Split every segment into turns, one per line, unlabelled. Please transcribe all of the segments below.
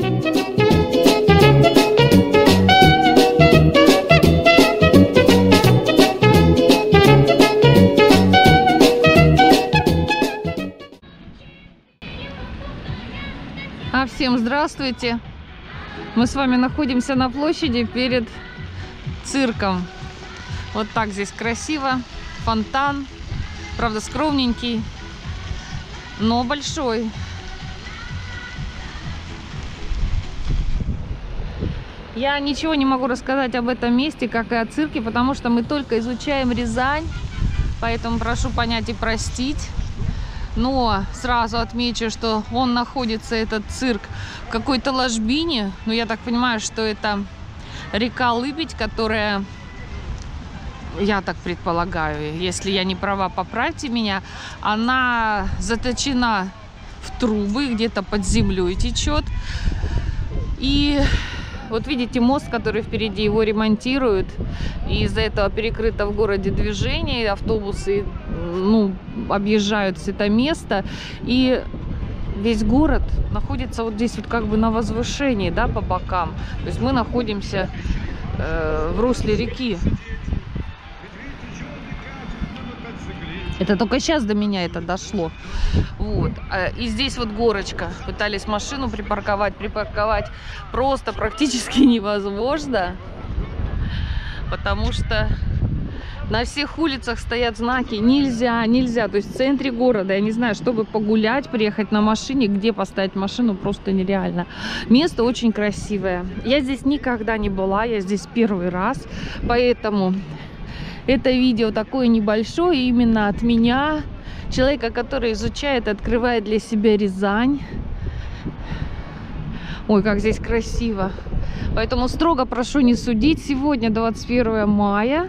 Всем здравствуйте! Мы с вами находимся на площади перед цирком. Вот так здесь красиво. Фонтан. Правда, скромненький, но большой. Я ничего не могу рассказать об этом месте, как и о цирке, потому что мы только изучаем Рязань. Поэтому прошу понять и простить. Но сразу отмечу, что он находится, этот цирк, в какой-то ложбине. Но я так понимаю, что это река Лыбедь, которая, я так предполагаю, если я не права, поправьте меня, она заточена в трубы, где-то под землей течет. И вот видите мост, который впереди, его ремонтируют. И из-за этого перекрыто в городе движение. Автобусы, объезжают это место. И весь город находится вот здесь вот как бы на возвышении, да, по бокам. То есть мы находимся в русле реки. Это только сейчас до меня это дошло. Вот. И здесь вот горочка. Пытались машину припарковать просто практически невозможно. Потому что на всех улицах стоят знаки нельзя, нельзя. То есть в центре города, я не знаю, чтобы погулять, приехать на машине, где поставить машину, просто нереально. Место очень красивое. Я здесь никогда не была, я здесь первый раз. Поэтому это видео такое небольшое именно от меня, человека, который изучает, открывает для себя Рязань. Ой, как здесь красиво. Поэтому строго прошу не судить. Сегодня 21 мая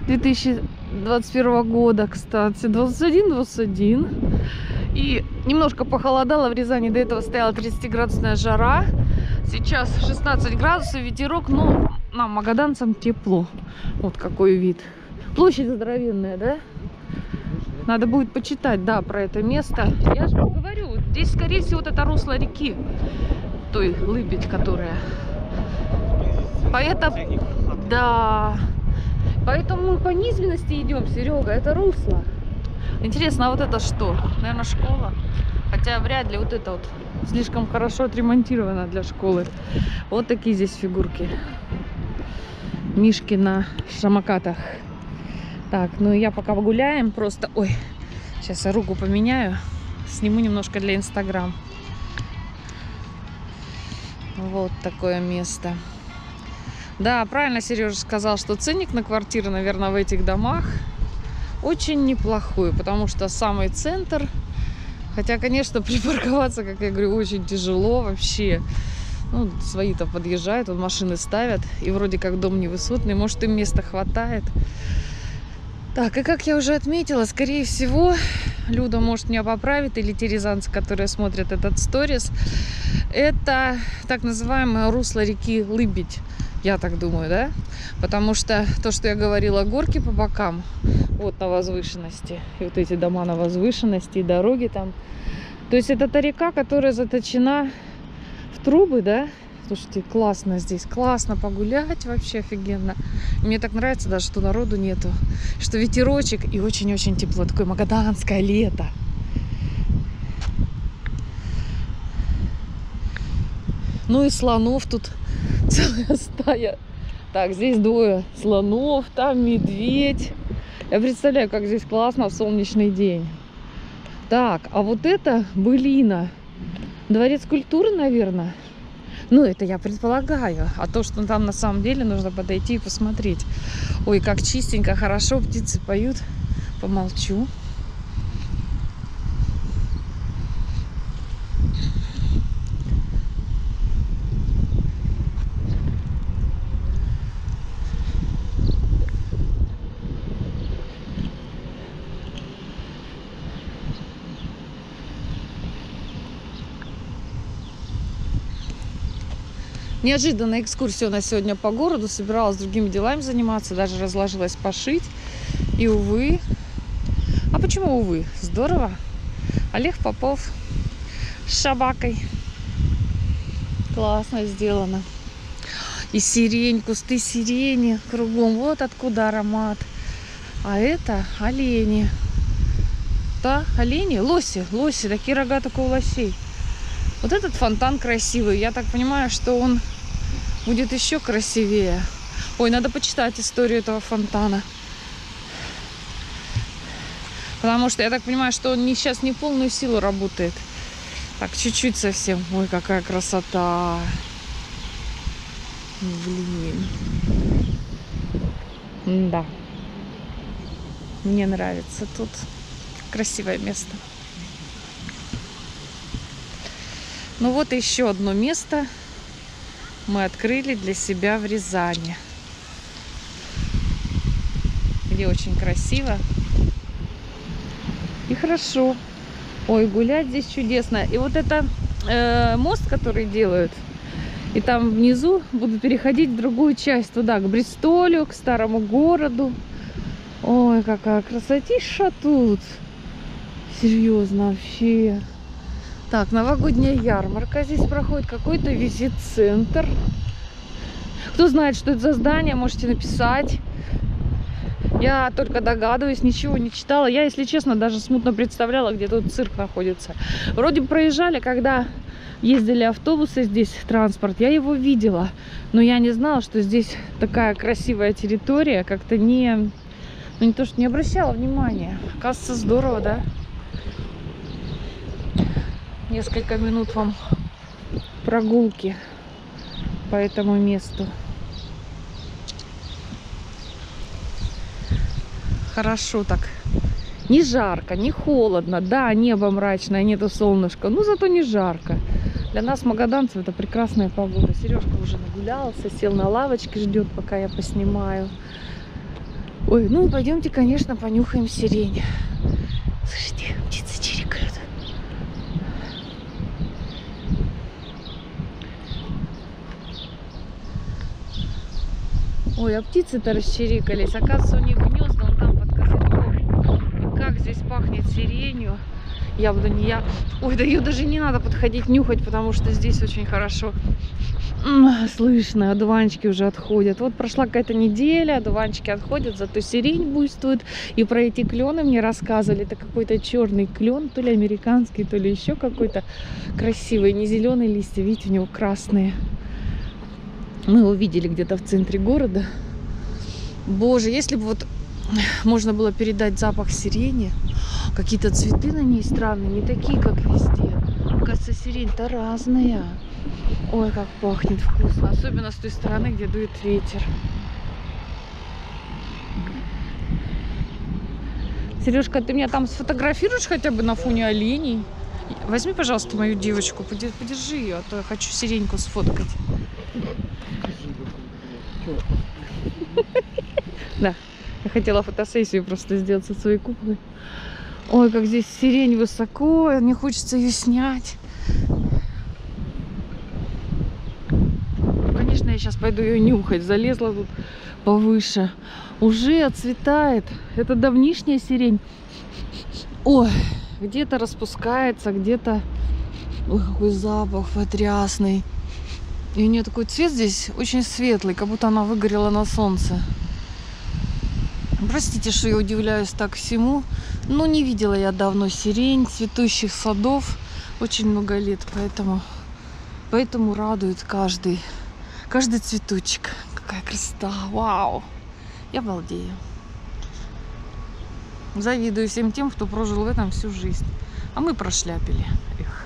2021 года, кстати, 21. И немножко похолодало в Рязани. До этого стояла 30-градусная жара. Сейчас 16 градусов, ветерок. Но нам, магаданцам, тепло. Вот какой вид. Площадь здоровенная, да? Надо будет почитать, да, про это место. Я же вам говорю, здесь, скорее всего, вот это русло реки. Той Лыбедь, которая. Поэтому, да. Поэтому мы по низменности идем, Серега. Это русло. Интересно, а вот это что? Наверное, школа. Хотя вряд ли вот это вот слишком хорошо отремонтировано для школы. Вот такие здесь фигурки. Мишки на самокатах. Так, ну я пока погуляем, просто... Ой, сейчас я руку поменяю. Сниму немножко для Инстаграм. Вот такое место. Да, правильно Сережа сказал, что ценник на квартиры, наверное, в этих домах очень неплохой. Потому что самый центр... Хотя, конечно, припарковаться, как я говорю, очень тяжело вообще. Ну, свои-то подъезжают, вот машины ставят. И вроде как дом невысотный, может, им места хватает. Так, и как я уже отметила, скорее всего, Люда может меня поправить, или те рязанцы, которые смотрят этот сторис, это так называемое русло реки Лыбедь, я так думаю, да? Потому что то, что я говорила, горки по бокам, вот на возвышенности, и вот эти дома на возвышенности, и дороги там. То есть это та река, которая заточена в трубы, да? Слушайте, классно здесь, классно погулять, вообще офигенно. Мне так нравится даже, что народу нету, что ветерочек и очень-очень тепло, такое магаданское лето. Ну и слонов тут целая стая. Так, здесь двое слонов, там медведь. Я представляю, как здесь классно в солнечный день. Так, а вот это былина. Дворец культуры, наверное. Ну, это я предполагаю. А то, что там на самом деле, нужно подойти и посмотреть. Ой, как чистенько, хорошо, птицы поют. Помолчу. Неожиданная экскурсия у нас сегодня по городу. Собиралась другими делами заниматься. Даже разложилась пошить. И увы. А почему увы? Здорово. Олег Попов с собакой. Классно сделано. И сирень, кусты сирени кругом. Вот откуда аромат. А это олени. Да, олени, лоси, такие рога, только у лосей. Вот этот фонтан красивый. Я так понимаю, что он будет еще красивее. Ой, надо почитать историю этого фонтана. Потому что я так понимаю, что он сейчас не в полную силу работает. Так, чуть-чуть совсем. Ой, какая красота. Блин. Да. Мне нравится тут. Красивое место. Ну вот еще одно место мы открыли для себя в Рязани. Где очень красиво и хорошо. Ой, гулять здесь чудесно. И вот это мост, который делают, и там внизу будут переходить в другую часть, туда, к Бристолю, к старому городу. Ой, какая красотища тут. Серьезно, вообще. Так, новогодняя ярмарка здесь проходит, какой-то визит-центр. Кто знает, что это за здание, можете написать. Я только догадываюсь, ничего не читала. Я, если честно, даже смутно представляла, где тут цирк находится. Вроде бы проезжали, когда ездили автобусы здесь, транспорт, я его видела. Но я не знала, что здесь такая красивая территория. Как-то не... Ну, не то, что не обращала внимания. Оказывается, здорово, да? Несколько минут вам прогулки по этому месту. Хорошо так. Не жарко, не холодно. Да, небо мрачное, нету солнышка. Но зато не жарко. Для нас, магаданцев, это прекрасная погода. Сережка уже нагулялся, сел на лавочке, ждет, пока я поснимаю. Ой, ну пойдемте, конечно, понюхаем сирень. Слышите, птицы чирикают. Ой, а птицы-то расчирикались. Оказывается, у них гнезда вон там под козырьком. Как здесь пахнет сиренью. Я буду не я. Ой, да ее даже не надо подходить нюхать, потому что здесь очень хорошо слышно. Одуванчики уже отходят. Вот прошла какая-то неделя, одуванчики отходят, зато сирень буйствует. И про эти клены мне рассказывали. Это какой-то черный клен, то ли американский, то ли еще какой-то красивый. Не зеленые листья, видите, у него красные. Мы его видели где-то в центре города. Боже, если бы вот можно было передать запах сирени. Какие-то цветы на ней странные, не такие, как везде. Кажется, сирень-то разная. Ой, как пахнет вкусно. Особенно с той стороны, где дует ветер. Сережка, ты меня там сфотографируешь хотя бы на фоне оленей? Возьми, пожалуйста, мою девочку, подержи ее, а то я хочу сиреньку сфоткать. Да, я хотела фотосессию просто сделать со своей куклой. Ой, как здесь сирень высоко, мне хочется ее снять. Конечно, я сейчас пойду ее нюхать. Залезла тут повыше. Уже отцветает. Это давнишняя сирень. Ой, где-то распускается, где-то... Ой, какой запах потрясный. И у нее такой цвет здесь очень светлый, как будто она выгорела на солнце. Простите, что я удивляюсь так всему. Но не видела я давно сирень, цветущих садов. Очень много лет, поэтому радует каждый цветочек. Какая красота! Вау! Я балдею. Завидую всем тем, кто прожил в этом всю жизнь. А мы прошляпили их.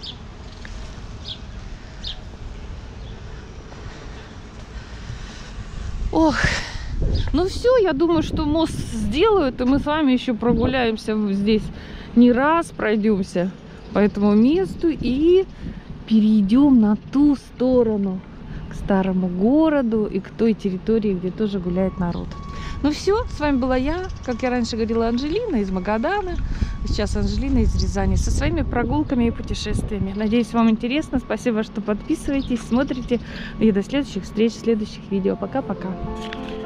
Ох, ну все, я думаю, что мост сделают, и мы с вами еще прогуляемся здесь не раз, пройдемся по этому месту и перейдем на ту сторону, к старому городу и к той территории, где тоже гуляет народ. Ну все, с вами была я, как я раньше говорила, Анжелина из Магадана. Сейчас Анжелина из Рязани со своими прогулками и путешествиями. Надеюсь, вам интересно. Спасибо, что подписываетесь, смотрите. И до следующих встреч, следующих видео. Пока-пока.